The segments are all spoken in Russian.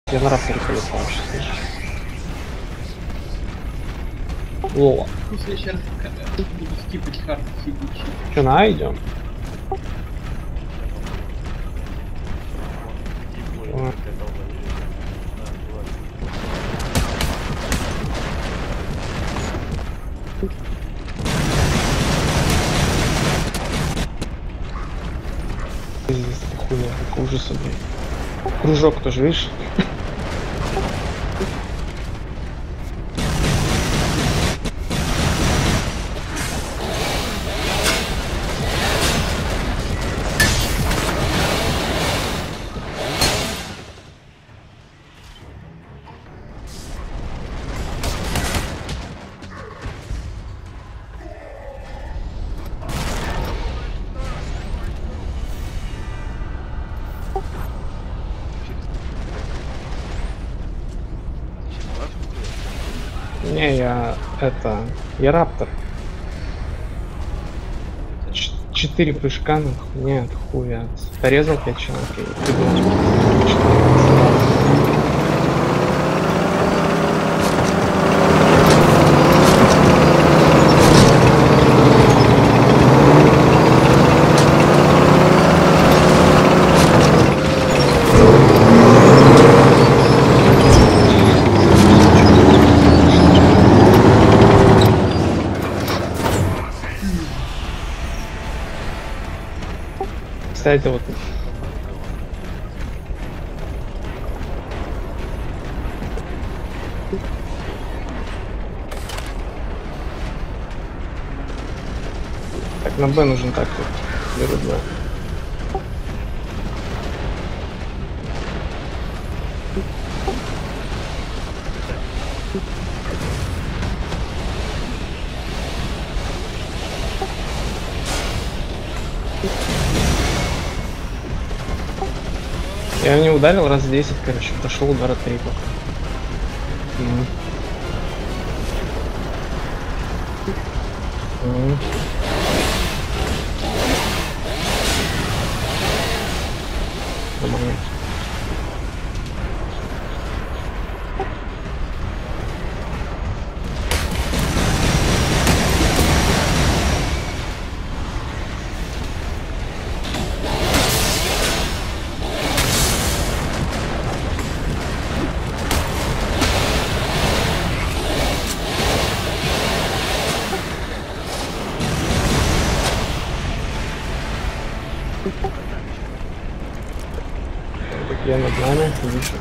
Я на рапторе полетал сейчас, слышишь? Лола. В следующий раз буду скипать карты фигучи. Че, на А идем? Здесь хуйня, как ужаса, блин. Кружок тоже, видишь? Не, я раптор. 4 прыжка, нахуй. Нет, хуя. Порезал 5 человек и придумал. Кстати, вот так, на Б нужен так вот. Беру Б. Я не ударил раз 10, короче, прошел удара 3 пока. Нормально. Я над нами, видишь,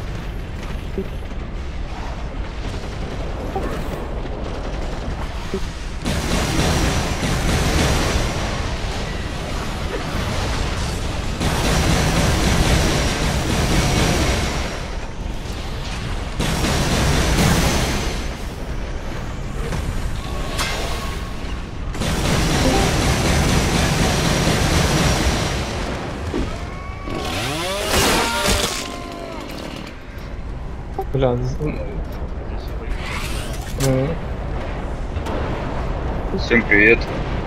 бля, Всем привет.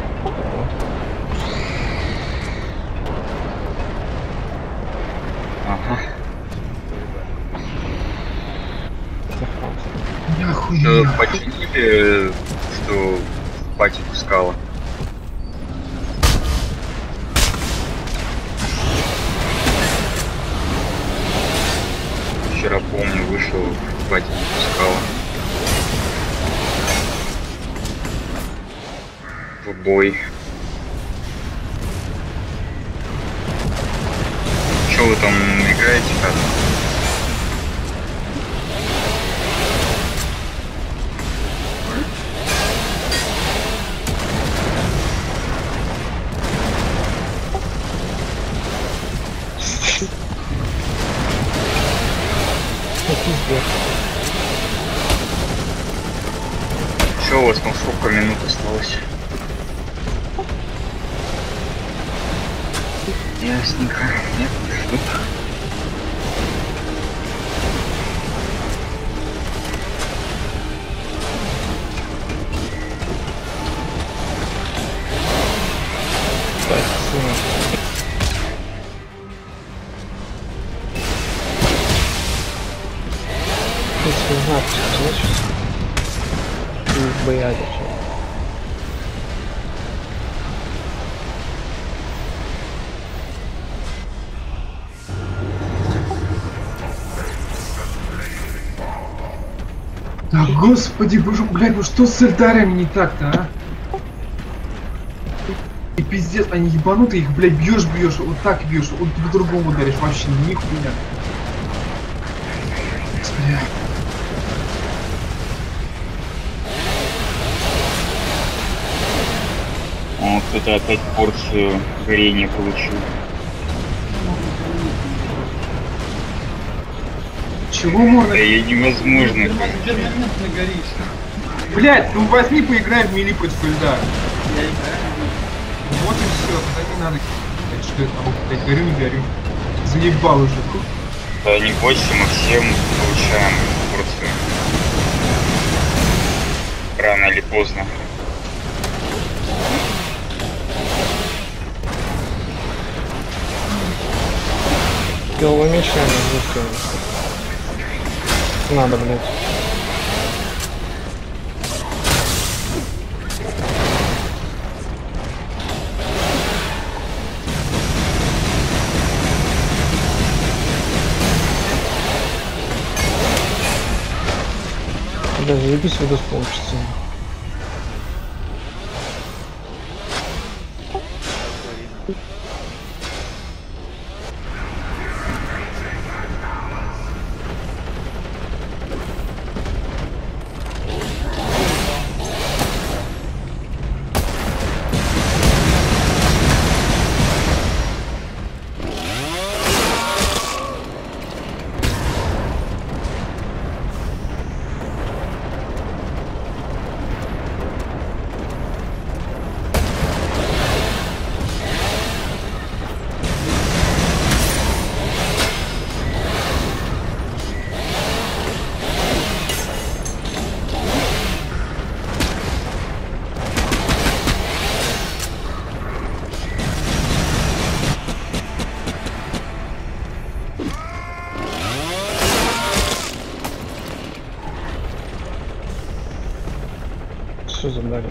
Ага. Что, починили, что пати пускала? Вчера, помню, вышел, пати не пускала. В бой. Что вы там играете как? Что у вас там, сколько минут осталось? Ясненько. Нет, жду. принципе, не знаю, что значит. И боялись. Да господи, боже, блядь, ну что с эльдарами не так-то, а? И пиздец, они ебанутые, их, блядь, бьешь, вот так бьешь, вот по-другому ударишь, вообще нихуя. Господи. Он кто-то опять порцию горения получил. Чего можно? Да и невозможно. Перманентно горишь. Блядь, ну возьми поиграем в мили против льда. Я играю. Вот и все, тогда не надо. Блядь, что это там, блядь, горю, не горю. Заебал уже. Да не бойся, мы всем получаем порцию. Рано или поздно. Его мечами звуки. Надо, блядь. Да, заебись, видос получится. Что за баги?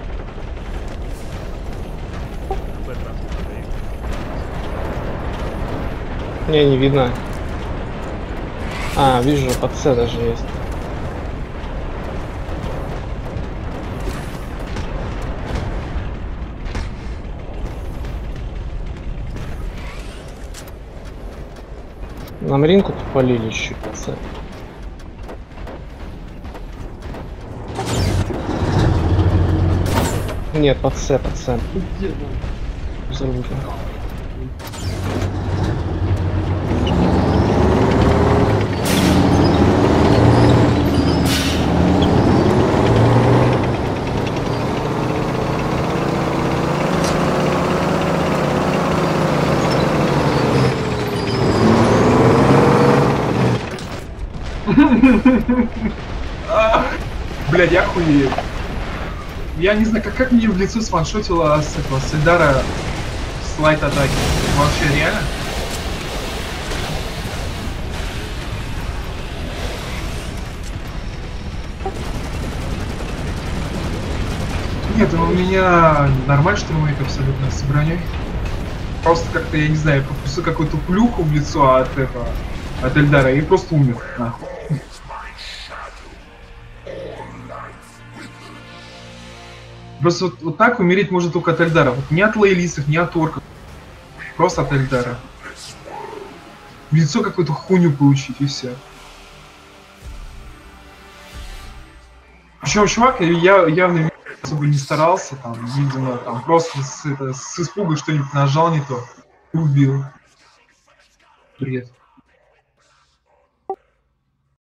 Не видно. А, вижу, под С даже есть. Нам ринку попалили еще под С. Нет, под С, под С. Где там? Взрывы. Блядь, я хуею. Я не знаю, как мне в лицо сваншотило с этого, с Эльдара слайд атаки. Вообще реально? Нет, у меня нормально штурмовик абсолютно с броней. Просто как-то, я не знаю, пропустил какую-то плюху в лицо от этого, от Эльдара и просто умер, нахуй. Просто вот так умереть может только от Эльдара. Вот не от лоялистов, не от орков. Просто от Эльдара. В лицо какую-то хуйню получить и все. Причем чувак я явно особо не старался, там, видимо, там просто с испуга что-нибудь нажал не то и убил. Бред.